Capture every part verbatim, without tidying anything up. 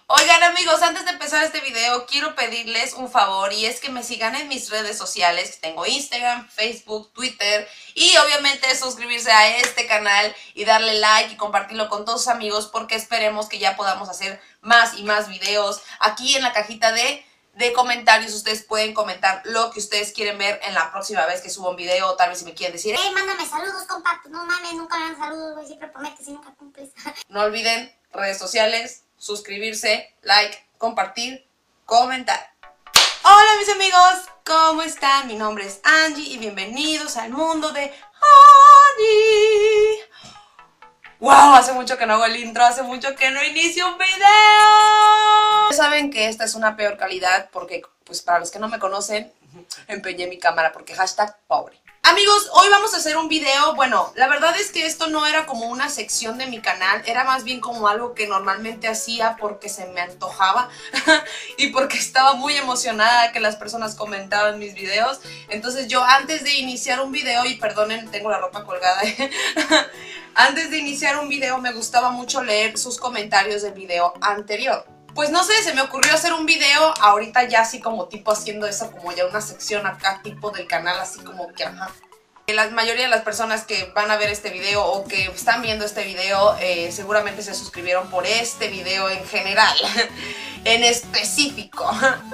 Oigan amigos, antes de empezar este video quiero pedirles un favor y es que me sigan en mis redes sociales. Tengo Instagram, Facebook, Twitter y obviamente suscribirse a este canal y darle like y compartirlo con todos sus amigos porque esperemos que ya podamos hacer más y más videos. Aquí en la cajita de, de comentarios ustedes pueden comentar lo que ustedes quieren ver en la próxima vez que suba un video o tal vez si me quieren decir Hey, mándame saludos, compa, no mames, nunca me dan saludos, güey, siempre prometes y nunca cumples. No olviden redes sociales, suscribirse, like, compartir, comentar. Hola mis amigos, ¿cómo están? Mi nombre es Angie y bienvenidos al mundo de Angie. Wow, hace mucho que no hago el intro, hace mucho que no inicio un video. Saben que esta es una peor calidad porque, pues para los que no me conocen, empeñé mi cámara porque hashtag pobre. Amigos, hoy vamos a hacer un video. Bueno, la verdad es que esto no era como una sección de mi canal, era más bien como algo que normalmente hacía porque se me antojaba y porque estaba muy emocionada que las personas comentaban mis videos. Entonces yo antes de iniciar un video, y perdonen, tengo la ropa colgada, ¿eh? Antes de iniciar un video me gustaba mucho leer sus comentarios del video anterior. Pues no sé, se me ocurrió hacer un video ahorita ya así como tipo haciendo eso, como ya una sección acá tipo del canal, así como que ajá. La mayoría de las personas que van a ver este video o que están viendo este video eh, seguramente se suscribieron por este video en general, en específico.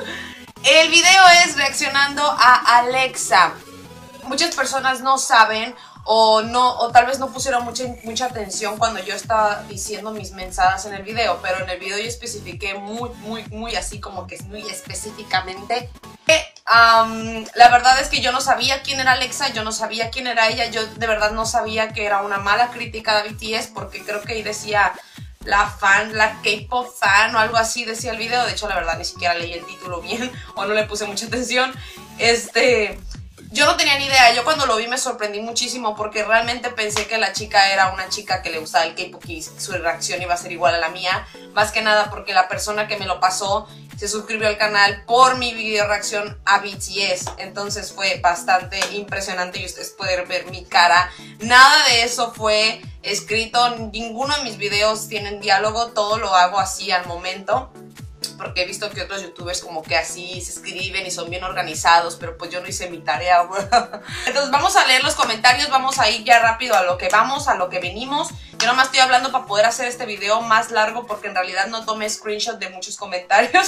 El video es reaccionando a Alexa. Muchas personas no saben o no o tal vez no pusieron mucha, mucha atención cuando yo estaba diciendo mis mensajes en el video, pero en el video yo especifiqué muy, muy, muy así como que muy específicamente que um, la verdad es que yo no sabía quién era Alexa, yo no sabía quién era ella, yo de verdad no sabía que era una mala crítica de B T S porque creo que ahí decía la fan, la K-pop fan o algo así decía el video. De hecho la verdad ni siquiera leí el título bien o no le puse mucha atención. Este... Yo no tenía ni idea, yo cuando lo vi me sorprendí muchísimo porque realmente pensé que la chica era una chica que le gustaba el K-pop y su reacción iba a ser igual a la mía. Más que nada porque la persona que me lo pasó se suscribió al canal por mi video reacción a B T S. Entonces fue bastante impresionante y ustedes pueden ver mi cara. Nada de eso fue escrito, ninguno de mis videos tienen diálogo, todo lo hago así al momento. Porque he visto que otros youtubers como que así se escriben y son bien organizados, pero pues yo no hice mi tarea, güey. Entonces vamos a leer los comentarios, vamos a ir ya rápido a lo que vamos, a lo que venimos. Yo nomás estoy hablando para poder hacer este video más largo porque en realidad no tomé screenshot de muchos comentarios.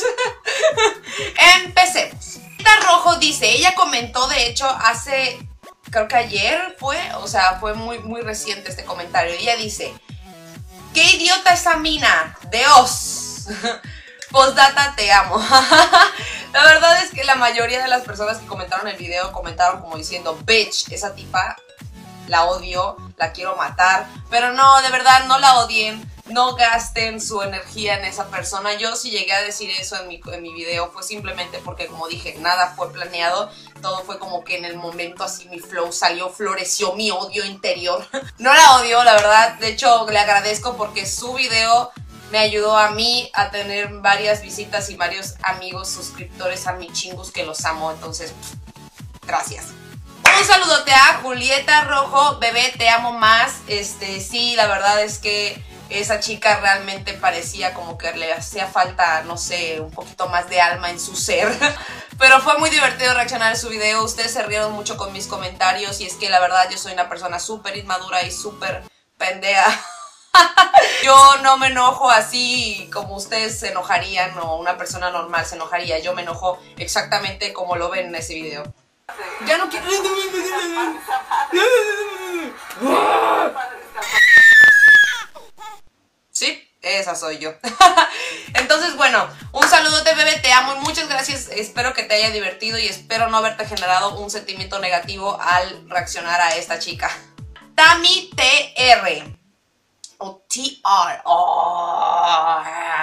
Empecemos. Rita Rojo dice, ella comentó de hecho hace, creo que ayer fue, o sea fue muy, muy reciente este comentario. Ella dice, qué idiota esa mina, Dios. Postdata, te amo. La verdad es que la mayoría de las personas que comentaron el video comentaron como diciendo, bitch, esa tipa la odio, la quiero matar. Pero no, de verdad, no la odien, no gasten su energía en esa persona. Yo si llegué a decir eso en mi, en mi video fue simplemente porque, como dije, nada fue planeado. Todo fue como que en el momento así mi flow salió, floreció mi odio interior. No la odio, la verdad. De hecho, le agradezco porque su video me ayudó a mí a tener varias visitas y varios amigos suscriptores a mi chingus que los amo. Entonces, gracias. Un saludote a Julieta Rojo, bebé, te amo más. Este, sí, la verdad es que esa chica realmente parecía como que le hacía falta, no sé, un poquito más de alma en su ser. Pero fue muy divertido reaccionar a su video. Ustedes se rieron mucho con mis comentarios y es que la verdad yo soy una persona súper inmadura y súper pendeja. Yo no me enojo así como ustedes se enojarían o una persona normal se enojaría. Yo me enojo exactamente como lo ven en ese video. Ya no quiero... Sí, esa soy yo. Entonces, bueno, un saludote, bebé, te amo y muchas gracias. Espero que te haya divertido y espero no haberte generado un sentimiento negativo al reaccionar a esta chica. Tami T R o T R. Oh.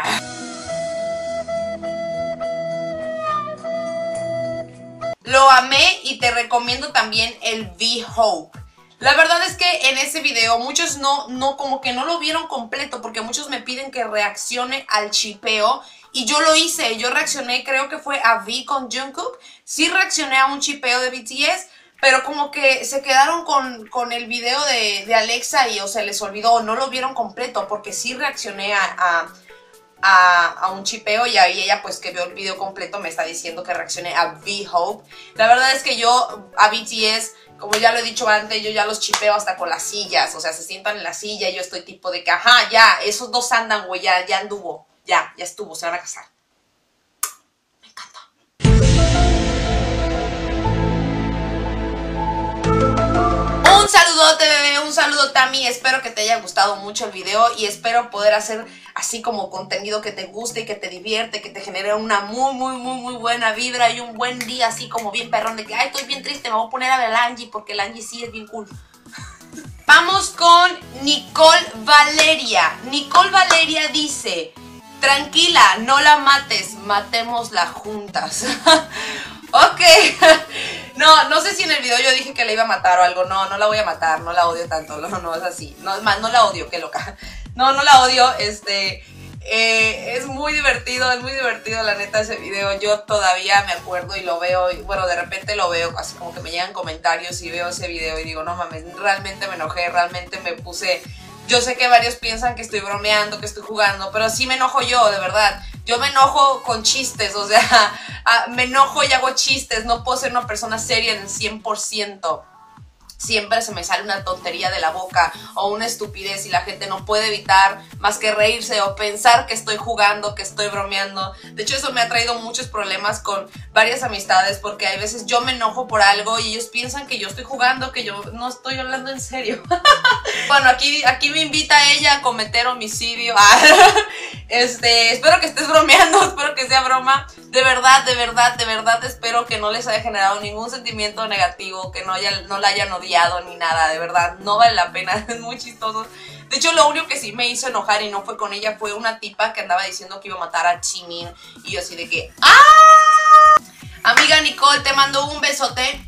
Lo amé y te recomiendo también el V-Hope. La verdad es que en ese video muchos no, no, como que no lo vieron completo porque muchos me piden que reaccione al chipeo y yo lo hice. Yo reaccioné, creo que fue a V con Jungkook. Sí reaccioné a un chipeo de B T S, pero como que se quedaron con, con el video de, de Alexa y o se les olvidó o no lo vieron completo porque sí reaccioné a, a a, a un chipeo, y ahí ella pues que vio el video completo me está diciendo que reaccione a V-Hope. La verdad es que yo a B T S, como ya lo he dicho antes, yo ya los chipeo hasta con las sillas, o sea, se sientan en la silla y yo estoy tipo de que, ajá, ya, esos dos andan, güey, ya, ya anduvo, ya, ya estuvo, se van a casar. Me encanta. Un saludote, bebé, un saludo, Tami. Espero que te haya gustado mucho el video y espero poder hacer así como contenido que te guste y que te divierte, que te genere una muy, muy, muy, muy buena vibra y un buen día así como bien perrón de que, ay, estoy bien triste, me voy a poner a ver a Angie porque la Angie sí es bien cool. Vamos con Nicole Valeria. Nicole Valeria dice, tranquila, no la mates, matémosla juntas. Ok. No, no sé si en el video yo dije que la iba a matar o algo. No, no la voy a matar, no la odio tanto. No, no es así. No, es más, no la odio, qué loca. No, no la odio. Este, eh, es muy divertido, es muy divertido la neta ese video. Yo todavía me acuerdo y lo veo. Y, bueno, de repente lo veo, así como que me llegan comentarios y veo ese video y digo, no mames, realmente me enojé, realmente me puse... Yo sé que varios piensan que estoy bromeando, que estoy jugando, pero sí me enojo yo, de verdad. Yo me enojo con chistes, o sea, me enojo y hago chistes. No puedo ser una persona seria en el cien por ciento. Siempre se me sale una tontería de la boca o una estupidez y la gente no puede evitar más que reírse o pensar que estoy jugando, que estoy bromeando. De hecho, eso me ha traído muchos problemas con varias amistades porque hay veces yo me enojo por algo y ellos piensan que yo estoy jugando, que yo no estoy hablando en serio. Bueno, aquí, aquí me invita ella a cometer homicidio. Este, espero que estés bromeando, espero que sea broma. De verdad, de verdad, de verdad espero que no les haya generado ningún sentimiento negativo, que no, haya, no la hayan odiado ni nada, de verdad, no vale la pena, es muy chistoso. De hecho, lo único que sí me hizo enojar y no fue con ella fue una tipa que andaba diciendo que iba a matar a Jimin y yo así de que ¡ah! Amiga Nicole, te mando un besote.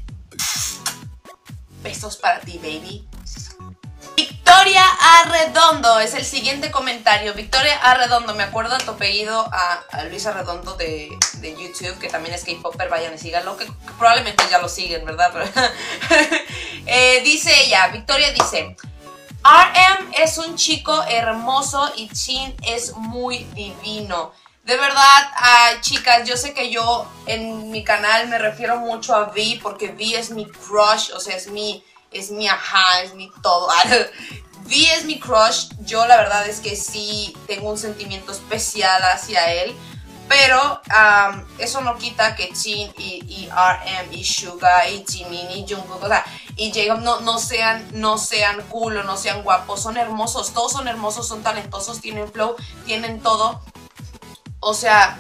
Besos para ti, baby. Victoria Arredondo es el siguiente comentario. Victoria Arredondo, me acuerdo de tu apellido a, a Luis Arredondo de, de YouTube, que también es K-Popper, vayan y síganlo, que, que probablemente ya lo siguen, ¿verdad? Pero, eh, dice ella, Victoria dice, R M es un chico hermoso y Jin es muy divino. De verdad, uh, chicas, yo sé que yo en mi canal me refiero mucho a V porque V es mi crush, o sea, es mi... es mi ajá, es mi todo. V es mi crush. Yo la verdad es que sí tengo un sentimiento especial hacia él, pero um, eso no quita que Jin y, y R M y Suga y Jimin y Jungkook, o sea, y Jacob no, no, sean, no sean cool o no sean guapos, son hermosos, todos son hermosos, son talentosos, tienen flow, tienen todo. O sea,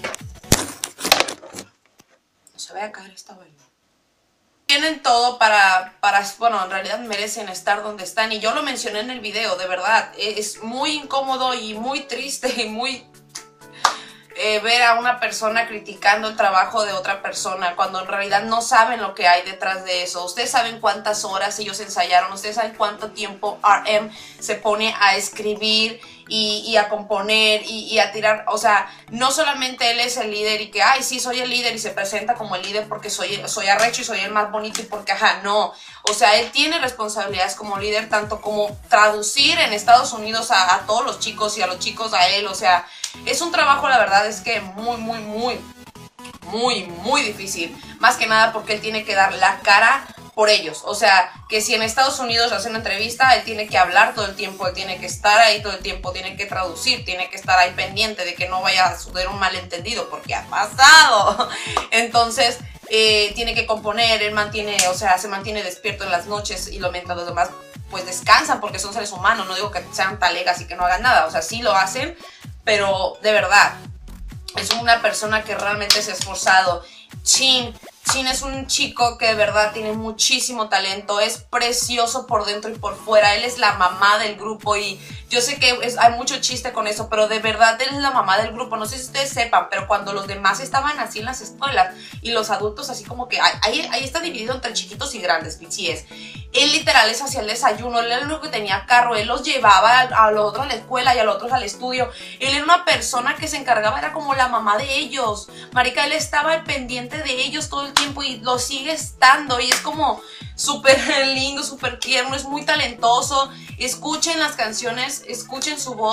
no se vaya a caer esta vaina. Tienen todo para, para, bueno, en realidad merecen estar donde están. Y yo lo mencioné en el video, de verdad. Es muy incómodo y muy triste y muy... Eh, ver a una persona criticando el trabajo de otra persona cuando en realidad no saben lo que hay detrás de eso. Ustedes saben cuántas horas ellos ensayaron, ustedes saben cuánto tiempo R M se pone a escribir y, y a componer y, y a tirar. O sea, no solamente él es el líder y que, ay, sí, soy el líder y se presenta como el líder porque soy, soy arrecho y soy el más bonito y porque, ajá, no. O sea, él tiene responsabilidades como líder, tanto como traducir en Estados Unidos a, a todos los chicos y a los chicos a él. O sea, es un trabajo, la verdad, es que muy, muy, muy, muy, muy difícil. Más que nada porque él tiene que dar la cara por ellos. O sea, que si en Estados Unidos hacen una entrevista, él tiene que hablar todo el tiempo, él tiene que estar ahí todo el tiempo, tiene que traducir, tiene que estar ahí pendiente de que no vaya a suceder un malentendido, porque ha pasado. Entonces, eh, tiene que componer, él mantiene, o sea, se mantiene despierto en las noches y lo mientras los demás pues descansan porque son seres humanos. No digo que sean talegas y que no hagan nada, o sea, sí lo hacen, pero de verdad, es una persona que realmente se ha esforzado. Jin, Jin es un chico que de verdad tiene muchísimo talento, es precioso por dentro y por fuera, él es la mamá del grupo y yo sé que es, hay mucho chiste con eso, pero de verdad él es la mamá del grupo. No sé si ustedes sepan, pero cuando los demás estaban así en las escuelas y los adultos así como que, ahí, ahí está dividido entre chiquitos y grandes, B T S. Él literal les hacía el desayuno, él era el único que tenía carro, él los llevaba a los otros a la escuela y a los otros al estudio. Él era una persona que se encargaba, era como la mamá de ellos. Marica, él estaba al pendiente de ellos todo el tiempo y lo sigue estando y es como súper lindo, súper tierno, es muy talentoso. Escuchen las canciones, escuchen su voz,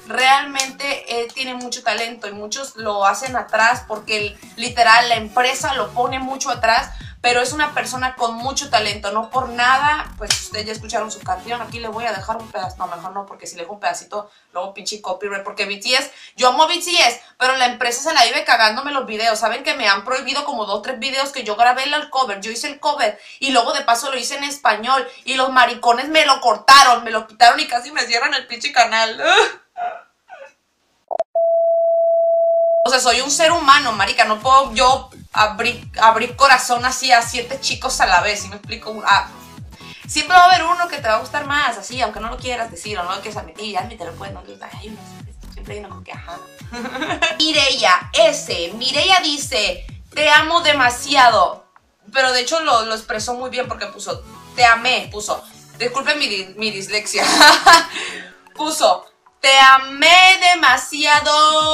realmente él tiene mucho talento y muchos lo hacen atrás porque literal la empresa lo pone mucho atrás, pero es una persona con mucho talento, no por nada, pues ustedes ya escucharon su canción, aquí le voy a dejar un pedazo, no, mejor no, porque si le dejo un pedacito, luego pinche copyright, porque B T S, yo amo B T S, pero la empresa se la vive cagándome los videos, saben que me han prohibido como dos, tres videos que yo grabé el cover, yo hice el cover, y luego de paso lo hice en español, y los maricones me lo cortaron, me lo quitaron y casi me cierran el pinche canal. O sea, soy un ser humano, marica, no puedo yo abrir, abrir corazón así a siete chicos a la vez, ¿sí me explico? Ah, siempre va a haber uno que te va a gustar más, así, aunque no lo quieras decir o no lo quieras admitir, ya admítelo, pues, no, hay uno, siempre hay uno con que, ajá. Mireia S, Mireia dice, te amo demasiado, pero de hecho lo, lo expresó muy bien porque puso, te amé, puso, disculpen mi, mi dislexia, puso, te amé demasiado.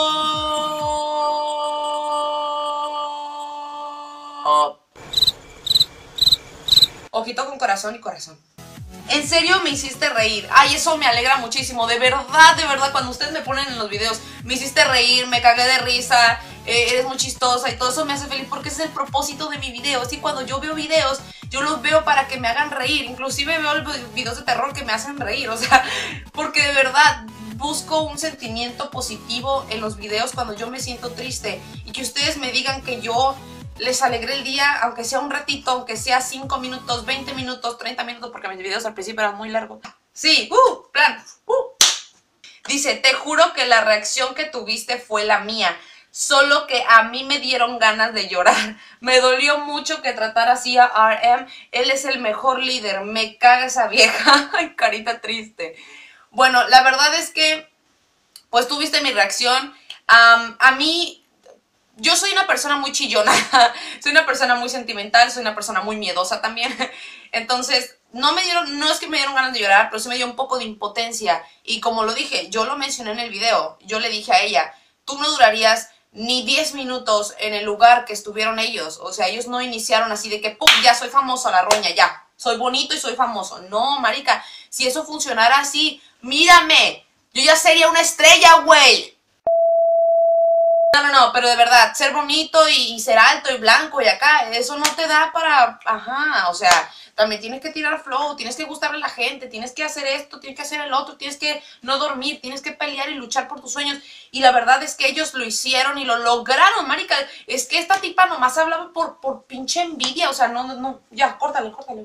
Ojito con corazón y corazón. En serio me hiciste reír. Ay, eso me alegra muchísimo. De verdad, de verdad, cuando ustedes me ponen en los videos, me hiciste reír, me cagué de risa, eh, eres muy chistosa y todo eso me hace feliz porque ese es el propósito de mi video. Así cuando yo veo videos, yo los veo para que me hagan reír. Inclusive veo videos de terror que me hacen reír. O sea, porque de verdad busco un sentimiento positivo en los videos cuando yo me siento triste. Y que ustedes me digan que yo les alegré el día, aunque sea un ratito, aunque sea cinco minutos, veinte minutos, treinta minutos, porque mis videos al principio eran muy largos. Sí, uh, plan, uh. Dice, te juro que la reacción que tuviste fue la mía, solo que a mí me dieron ganas de llorar. Me dolió mucho que tratara así a R M, él es el mejor líder, me caga esa vieja. Ay, carita triste. Bueno, la verdad es que, pues tú viste mi reacción. Um, a mí... Yo soy una persona muy chillona, soy una persona muy sentimental, soy una persona muy miedosa también. Entonces, no me dieron, no es que me dieron ganas de llorar, pero sí me dio un poco de impotencia. Y como lo dije, yo lo mencioné en el video, yo le dije a ella, tú no durarías ni diez minutos en el lugar que estuvieron ellos. O sea, ellos no iniciaron así de que, ¡pum!, ya soy famoso a la roña, ya. Soy bonito y soy famoso. No, marica, si eso funcionara así, mírame, yo ya sería una estrella, güey. No, no, no, pero de verdad, ser bonito y, y ser alto y blanco y acá, eso no te da para, ajá, o sea, también tienes que tirar flow, tienes que gustarle a la gente, tienes que hacer esto, tienes que hacer el otro, tienes que no dormir, tienes que pelear y luchar por tus sueños. Y la verdad es que ellos lo hicieron y lo lograron, marica. Es que esta tipa nomás hablaba por, por pinche envidia, o sea, no, no, no, ya, córtale, córtale.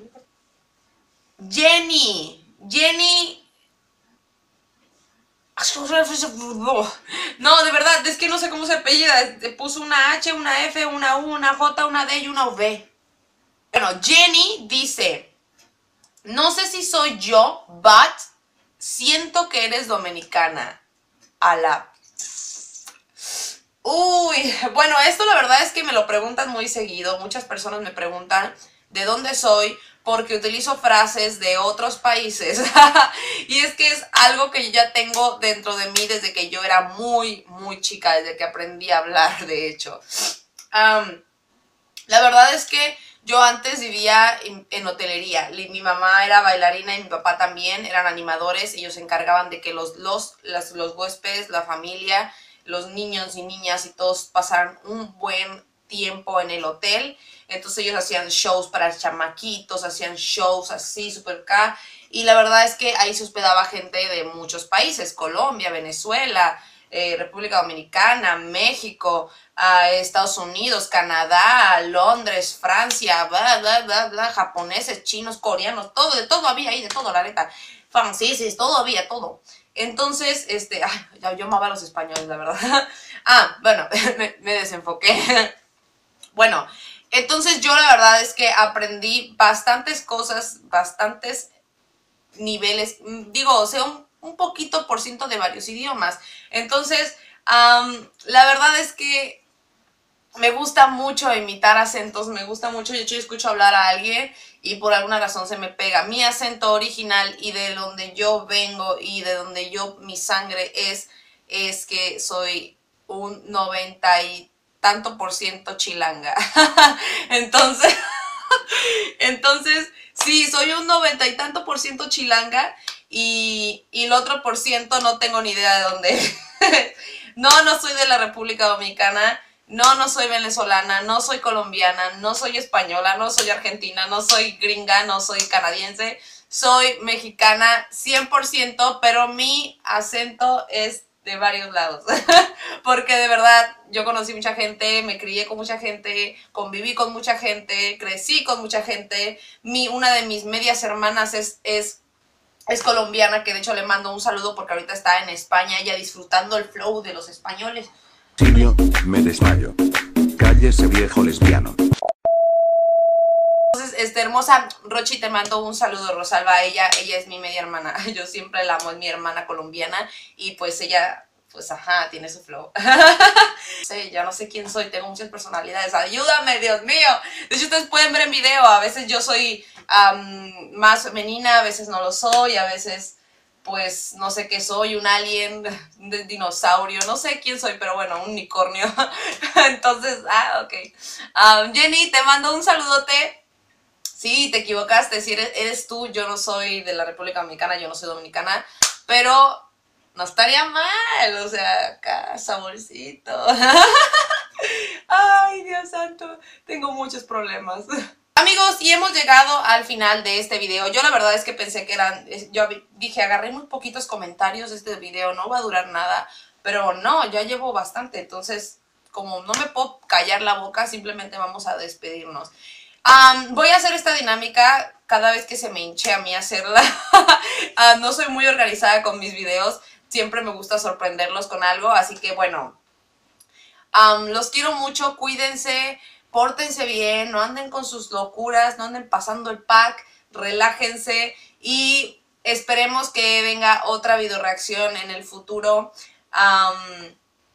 Jenny, Jenny... No, de verdad, es que no sé cómo se apellida. Puso una H, una F, una U, una J, una D y una V. Bueno, Jenny dice, no sé si soy yo, but siento que eres dominicana. A la... Uy, bueno, esto la verdad es que me lo preguntan muy seguido. Muchas personas me preguntan de dónde soy, porque utilizo frases de otros países. Y es que es algo que yo ya tengo dentro de mí desde que yo era muy, muy chica, desde que aprendí a hablar, de hecho. Um, la verdad es que yo antes vivía en, en hotelería. Mi mamá era bailarina y mi papá también, eran animadores. Ellos se encargaban de que los, los, las, los huéspedes, la familia, los niños y niñas y todos pasaran un buen tiempo en el hotel. Entonces ellos hacían shows para chamaquitos, hacían shows así, super K. Y la verdad es que ahí se hospedaba gente de muchos países, Colombia, Venezuela, eh, República Dominicana, México, eh, Estados Unidos, Canadá, Londres, Francia, bla, bla, bla, bla, japoneses, chinos, coreanos, todo, de todo había ahí, de todo, la neta. Franceses, todo había, todo. Entonces, este, ay, ya yo amaba a los españoles, la verdad. Ah, bueno, me, me desenfoqué. Bueno, entonces yo la verdad es que aprendí bastantes cosas, bastantes niveles, digo, o sea, un, un poquito por ciento de varios idiomas. Entonces, um, la verdad es que me gusta mucho imitar acentos, me gusta mucho, de hecho yo escucho hablar a alguien y por alguna razón se me pega mi acento original y de donde yo vengo y de donde yo, mi sangre es, es que soy un noventa y tanto por ciento chilanga. Entonces, entonces, sí, soy un noventa y tanto por ciento chilanga y, y el otro por ciento no tengo ni idea de dónde. No, no soy de la República Dominicana, no, no soy venezolana, no soy colombiana, no soy española, no soy argentina, no soy gringa, no soy canadiense, soy mexicana cien por ciento, pero mi acento es de varios lados, porque de verdad yo conocí mucha gente, me crié con mucha gente, conviví con mucha gente, crecí con mucha gente. Mi, una de mis medias hermanas es, es, es colombiana, que de hecho le mando un saludo porque ahorita está en España, ella disfrutando el flow de los españoles. Silvio, me desmayo. Cállese, viejo lesbiano. Entonces, este, hermosa Rochi, te mando un saludo, Rosalba, ella, ella es mi media hermana, yo siempre la amo, es mi hermana colombiana, y pues ella, pues ajá, tiene su flow. Sí, ya no sé quién soy, tengo muchas personalidades, ayúdame, Dios mío. De hecho, ustedes pueden ver en video, a veces yo soy um, más femenina, a veces no lo soy, a veces, pues, no sé qué soy, un alien, un dinosaurio, no sé quién soy, pero bueno, un unicornio. Entonces, ah, ok. Um, Jenny, te mando un saludote. Sí, te equivocaste, si eres, eres tú, yo no soy de la República Dominicana, yo no soy dominicana, pero no estaría mal, o sea, acá, saborcito. Ay, Dios santo, tengo muchos problemas. Amigos, y hemos llegado al final de este video. Yo la verdad es que pensé que eran, yo dije, agarré muy poquitos comentarios de este video, no va a durar nada, pero no, ya llevo bastante, entonces, como no me puedo callar la boca, simplemente vamos a despedirnos. Um, voy a hacer esta dinámica cada vez que se me hinche a mí hacerla. uh, no soy muy organizada con mis videos, siempre me gusta sorprenderlos con algo, así que bueno, um, los quiero mucho, cuídense, pórtense bien, no anden con sus locuras, no anden pasando el pack, relájense y esperemos que venga otra video reacción en el futuro. Um,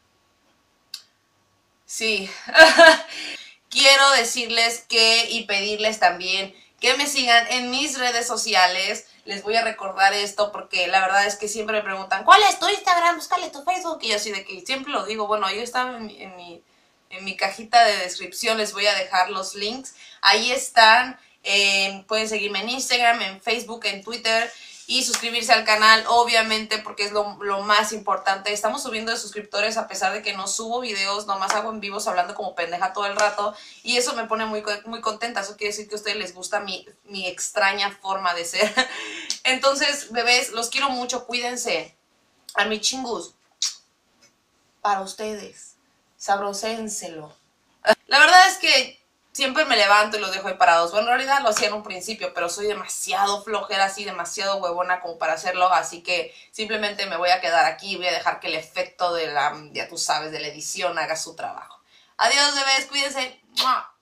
sí. Quiero decirles que y pedirles también que me sigan en mis redes sociales. Les voy a recordar esto porque la verdad es que siempre me preguntan ¿cuál es tu Instagram? ¿Cuál es tu Facebook? Y yo así de que siempre lo digo. Bueno, yo estaba en mi, en mi, en mi cajita de descripción, les voy a dejar los links. Ahí están. Eh, pueden seguirme en Instagram, en Facebook, en Twitter. Y suscribirse al canal, obviamente, porque es lo, lo más importante. Estamos subiendo de suscriptores a pesar de que no subo videos, nomás hago en vivos hablando como pendeja todo el rato. Y eso me pone muy, muy contenta. Eso quiere decir que a ustedes les gusta mi, mi extraña forma de ser. Entonces, bebés, los quiero mucho, cuídense. A mi chingus, para ustedes, sabrosénselo. La verdad es que siempre me levanto y los dejo ahí parados. Bueno, en realidad lo hacía en un principio, pero soy demasiado flojera, así, demasiado huevona como para hacerlo. Así que simplemente me voy a quedar aquí y voy a dejar que el efecto de la, ya tú sabes, de la edición haga su trabajo. Adiós, bebés, cuídense. ¡Mua!